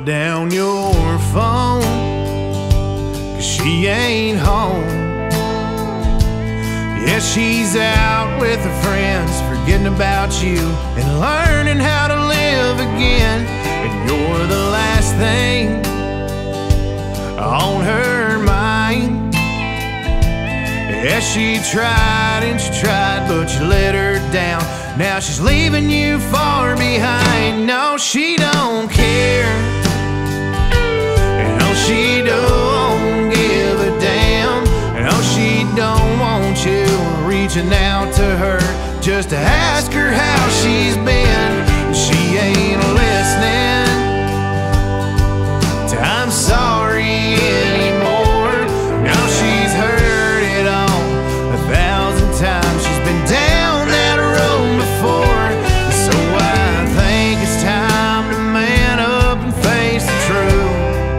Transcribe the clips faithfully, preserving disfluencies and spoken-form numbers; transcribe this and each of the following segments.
down your phone, 'cause she ain't home. Yeah, she's out with her friends, forgetting about you and learning how to live again. And you're the last thing on her mind. Yeah, she tried and she tried, but you let her down. Now she's leaving you far behind. No, she don't care. No, she don't give a damn. No, she don't want you reaching out to her just to ask her how she's been. She ain't listening to I'm sorry anymore. Now she's heard it all a thousand times. She's been down that road before. So I think it's time to man up and face the truth.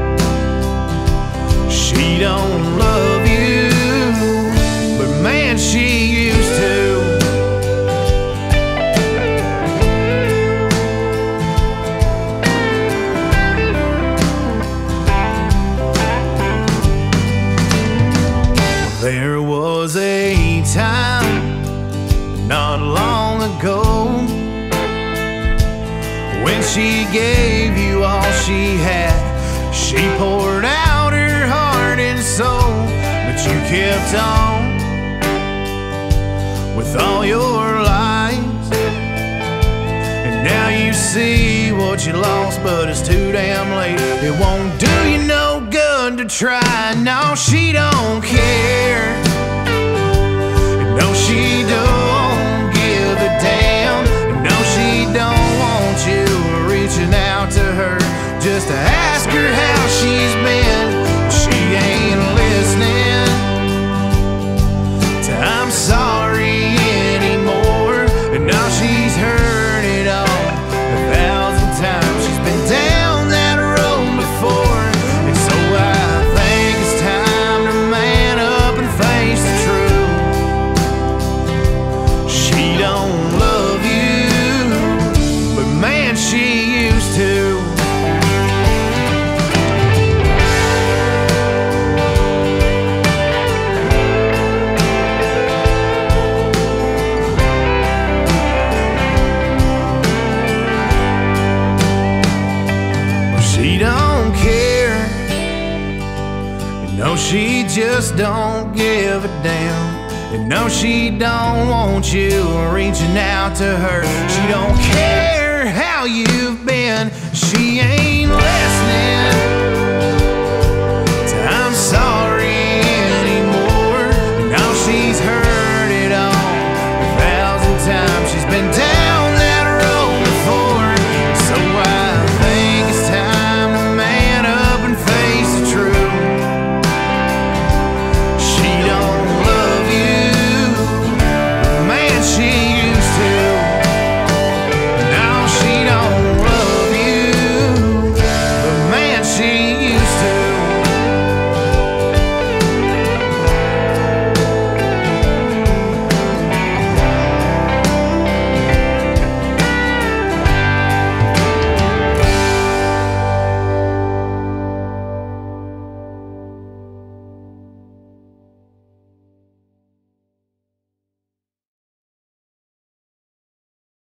She don't love you, but man, she used to. There was a time not long ago when she gave you all she had. She poured out her heart and soul, but you kept on with all your lies. And now you see what you lost, but it's too damn late. It won't do you no good to try. No, she don't care. No, she don't give a damn. No, she don't want you reaching out to her just to ask her how she's been. She ain't listening to I'm sorry anymore. And now she's heard it all a thousand times. She's been down that road before. And so I think it's time to man up and face the truth. She don't love you, but man, she used to. She don't care. No, she just don't give a damn. And no, she don't want you reaching out to her. She don't care how you've been. She ain't